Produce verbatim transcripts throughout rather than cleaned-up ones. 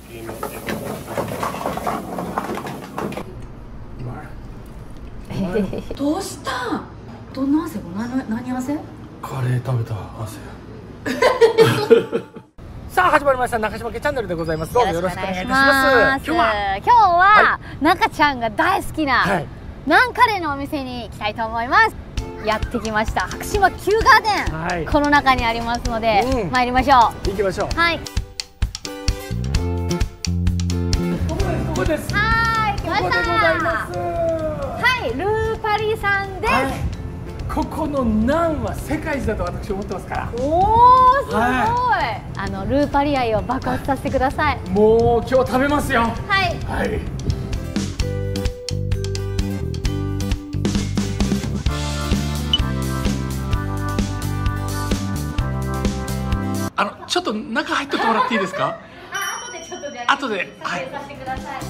どうしたん？どんな汗？何何汗？ カレー食べた汗。さあ始まりました中島家チャンネルでございます。どうぞよろしくお願いいたします。今日は今日は中ちゃんが大好きなナンカレーのお店に行きたいと思います。やってきました白島Qガーデン、はい、この中にありますので、うん、参りましょう。 行きましょう。 はい。 ここです。 はい、来ました。 ここでございます。 はい、ルーパリさんです。はい、 ここのナンは世界一だと私思ってますから。 おお、すごい。はい、あのルーパリ愛を爆発させてください。 もう今日食べますよ。 はい。 はい。あのちょっと中入ってってもらっていいですか？ あ、後でちょっとじゃあ後で撮影させてください。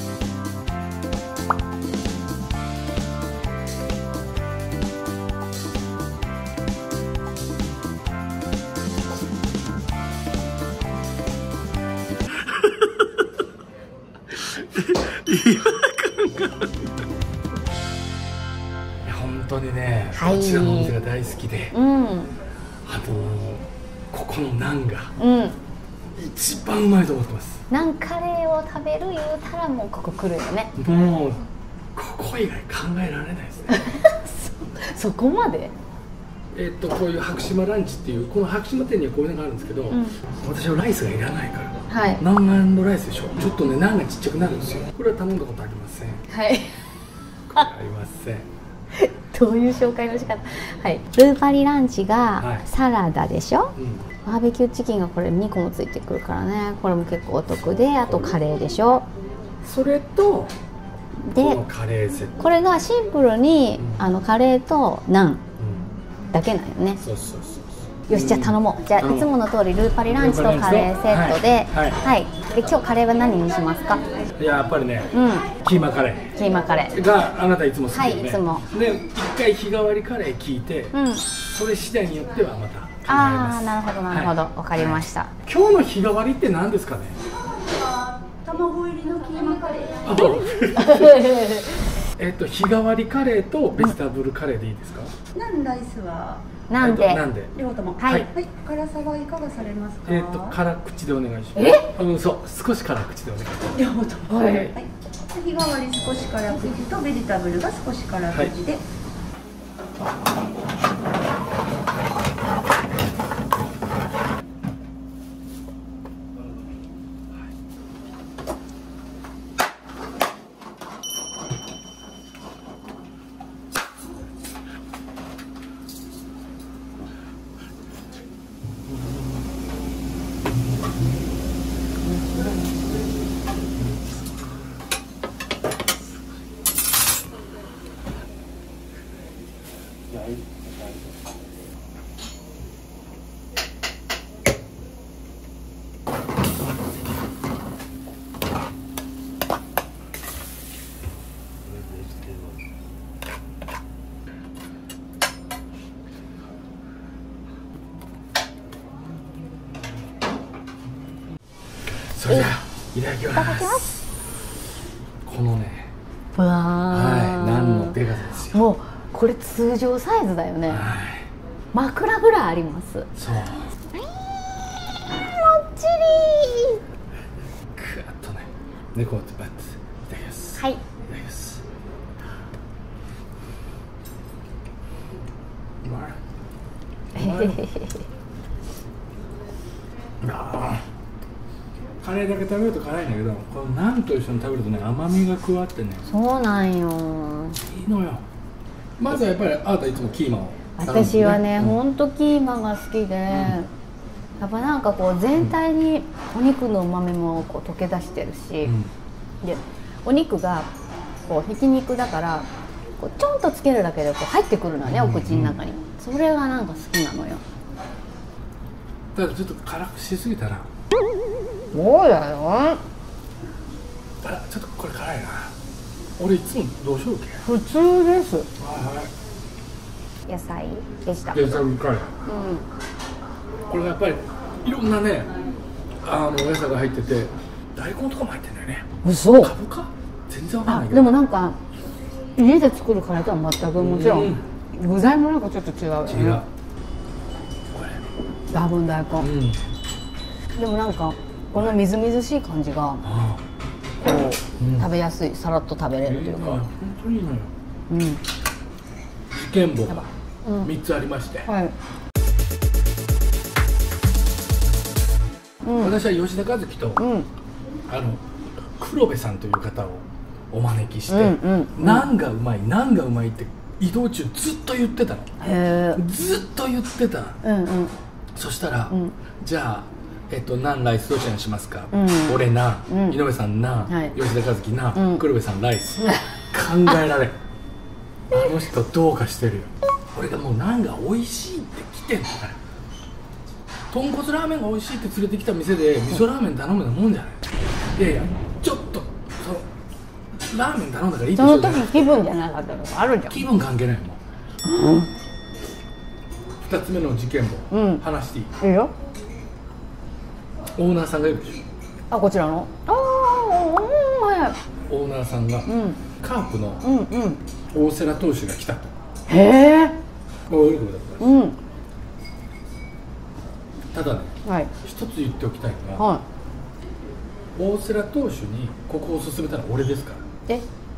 本当にね、 はい、 こちらのお店が大好きで、うん、あのここのナンが一番うまいと思ってます。 ナンカレーを食べる言うたらもうここ来るよね。 もうここ以外考えられないですね。 そ, そこまでえっとこういう白島ランチっていうこの白島店にはこういうのがあるんですけど、うん、私はライスがいらないから、はい、ナン&ライスでしょ。ちょっとねナンがちっちゃくなるんですよ。これは頼んだことありません。 はい、 これありません。 どういう紹介の仕方。はい、ルーパリランチがサラダでしょ、はい、うん、バーベキューチキンがこれにこもついてくるからね、これも結構お得で、あとカレーでしょ。 それとでこのカレーセット、 これがシンプルに、うん、あのカレーとナンだけなんよね。 そうそうそう。 よし、じゃあ頼もう。じゃあいつもの通りルーパリランチとカレーセットで、はい、はいはい、で今日カレーは何にしますか？ いや、やっぱりね、うん、キーマカレー。 キーマカレーがあなたいつも好きよね。 はい、いつも。 で、一回日替わりカレー聞いて、うん、それ次第によってはまた考えます。 ああ、なるほどなるほど、わ、はい、かりました。 今日の日替わりって何ですかね？ 卵入りのキーマカレー。 えっと日替わりカレーとベジタブルカレーでいいですか？ ナンライスはなんで、 なんで両方とも。 はい。 はい。辛さはいかがされますか？ えっと辛口でお願いします。 え？ うん、そう、少し辛口でお願いします。 両方とも。 はい。 はい。日替わり少し辛口とベジタブルが少し辛口で。はいそれではいただきます。このね、 うわー、 はい、ナンのデカさですよ。もうこれ通常サイズだよね。 はい、 枕ぐらいあります。 そう。もっちりー。くわっとね、猫ってバッツ。いただきます。 はい。 いただきます。うまい。うまい。ああ。カレーだけ食べると辛いんだけど、このナンと一緒に食べるとね、甘みが加わってね。 そうなんよ。 いいのよ。まずはやっぱりあなたいつもキーマを、ね。 私はね、ほんとキーマが好きで、うん、やっぱなんかこう全体にお肉の旨味もこう溶け出してるし、うん、でお肉がこうひき肉だからこうちょんとつけるだけでこう入ってくるのね、お口の中に。それがなんか好きなのよ。 ただちょっと辛くしすぎたら。 そうだよ。 あら、ちょっとこれ辛いな。俺いつもどうしようけ。 普通です。 はいはい。 野菜でした。 ベジタブルカレー。うん。これがやっぱりいろんなね、あの野菜が入ってて大根とかも入ってんだよね。 嘘。 かぶか全然わかんないけど。 でもなんか家で作るカレーとは全くもちろん具材もなんかちょっと違うよね。 違うこれ多分大根、うん、でもなんかこのみずみずしい感じがこう、うん、食べやすい、さらっと食べれるというか、本当にいいのよ。うん、事件簿がみっつありまして、うん、はい、うん、私は吉田和樹と、うん、あの黒部さんという方をお招きして、ナンがうまい、ナンがうまいって移動中ずっと言ってたの。へー、ずっと言ってた、うんうん、そしたら、うん、じゃあ、えっと、ナンライスどちらにしますか、うん、俺ナン、うん、井上さんナン、はい、吉田和樹ナン、うん、黒部さんライス考えられんあの人どうかしてるよ。俺がもうナンが美味しいって来てんのから、豚骨ラーメンが美味しいって連れてきた店で味噌ラーメン頼むようなもんじゃない。いやいや、ちょっとそのラーメン頼んだからいいでしょ。 その時気分じゃなかったのあるじゃん。 気分関係ないもん、うん、ふたつめの事件も話していい、うん、いいよ。オーナーさんがいるでしょ。あ、こちらのああ、はい、 オーナーさんが、うん、カープの大瀬良投手が来たと。 へえ。 うん。ただね、はい、一つ言っておきたいのは、はい、大瀬良投手にここを勧めたのは俺ですから。え、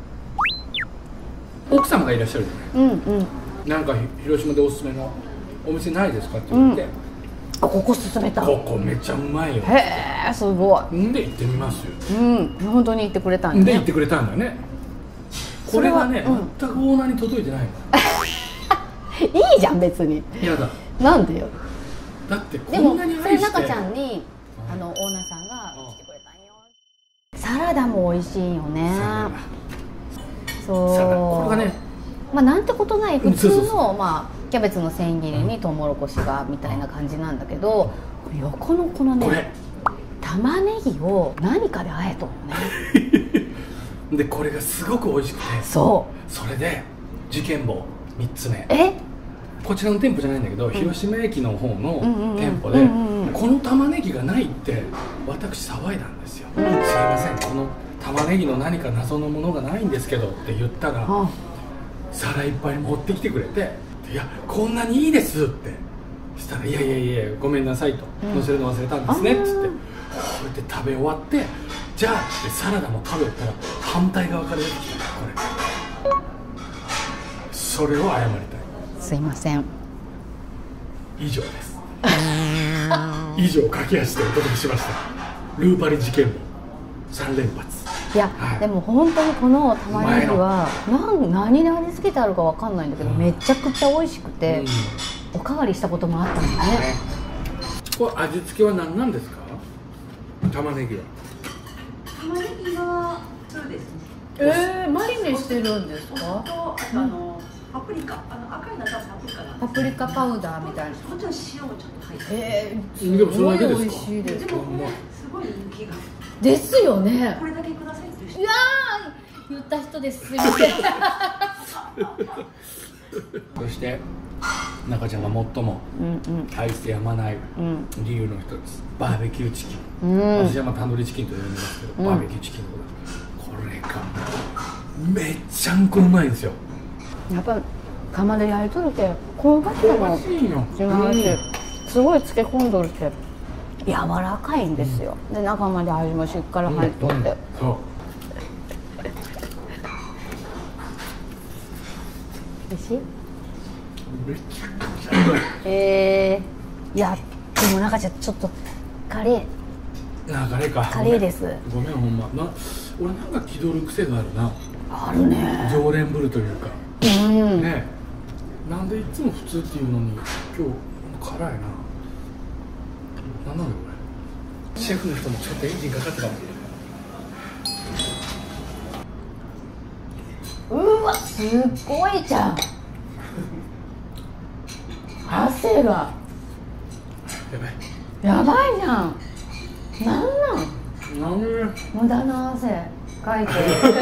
奥様がいらっしゃるじゃない、うんうん、なんか広島でおすすめのお店ないですかって言って、うん、 あ、ここ勧めた。 ここめっちゃうまいよ。 へえ、すごい。 んで行ってみますよ。 うん、本当に行ってくれたんだね。 で行ってくれたんだよね。これがね、うん、全くオーナーに届いてないのいいじゃん別に。 やだ。 なんでよ。 だってこんなに愛して。 でもそれ中ちゃんにあのオーナーさんが来てくれたんよ。サラダも美味しいよね。そう。サラダこれがね、まあなんてことない普通のまあキャベツの千切りにトウモロコシがみたいな感じなんだけど、横のこのね玉ねぎを何かで和えとんのねでこれがすごく美味しくて、 そうそれで事件簿みっつめ、 えこちらの店舗じゃないんだけど、うん、広島駅の方の店舗でこの玉ねぎがないって私騒いだんですよ、うん、すいません、この玉ねぎの何か謎のものがないんですけどって言ったら、うん、皿いっぱい持ってきてくれて、いやこんなにいいですってしたら、いやいやいやごめんなさいと、うん、乗せるの忘れたんですねっつって、こうやって食べ終わって、じゃあってサラダも食べたら反対側から出てきた。これそれを謝りたい。 すいません、 以上です以上駆け足でお届けしました。ルーパリ事件簿さん連発。 いや、はい、でも本当にこの玉ねぎは何何で味付けてあるかわかんないんだけど、うん、めちゃくちゃ美味しくて、うん、おかわりしたこともあったんだね。 これ味付けは何なんですか？玉ねぎは玉ねぎはそうですね。 えー、マリネしてるんですか？ あとあのパプリカ、あの赤いのはパプリカなんです。 パプリカパウダーみたいな。 もちろん塩もちょっと入って。 えー、 でもそれだけですか？ 美味しいです。 でもこれすごい人気が。 ですよね。 これだけくださいって言う。 いやー、言った人です。すみません。 そして中ちゃんが最も愛してやまない理由の一つ、バーベキューチキン、うん、私はまあタンドリーチキンと呼んでますけど、うん、バーベキューチキンのことこれがめっちゃんこうまいんですよ。 やっぱ釜で焼いとるけ香ばしさも違うし、すごい漬け込んどるけ柔らかいんですよ、うん、で中まで味もしっかり入っとって、うんうん、そう美味しい？ めちゃくちゃうまい。 えー、いやでも中ちゃんちょっとカレーあカレーかカレーです。 ごめんほんまな、俺なんか気取る癖があるな。 あるね、 常連ぶるというか、うんね、なんでいつも普通っていうのに今日辛いな。なんなのこれ、シェフの人もちょっとエンジンかかってたもん。 うわすっごいじゃん汗がやばいやばいじゃん。なんなんなんで無駄な汗かいて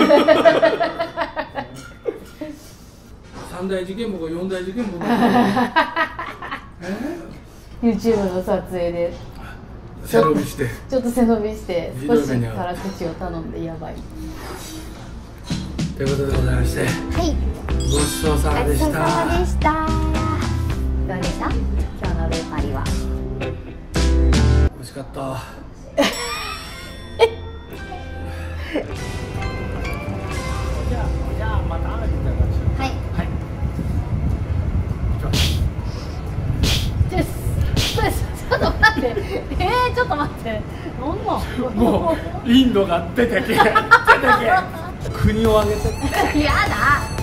三大事件簿が四大事件簿え YouTube の撮影で背伸びしてちょっと背伸びしてひ少しどい目に遭う辛口を頼んでやばい。 ということでございまして、 はい。 ごちそうさまでした。 ごちそうさまでした。どうでした？今日のルーパリは。 美味しかった。じゃあ、じゃあまた雨降ったらしよう。 はい。 はい。 ちょちょっと待って。えー、ちょっと待って。なんなん？ もうインドが出てけ。出てけ。国を挙げて。 やだ。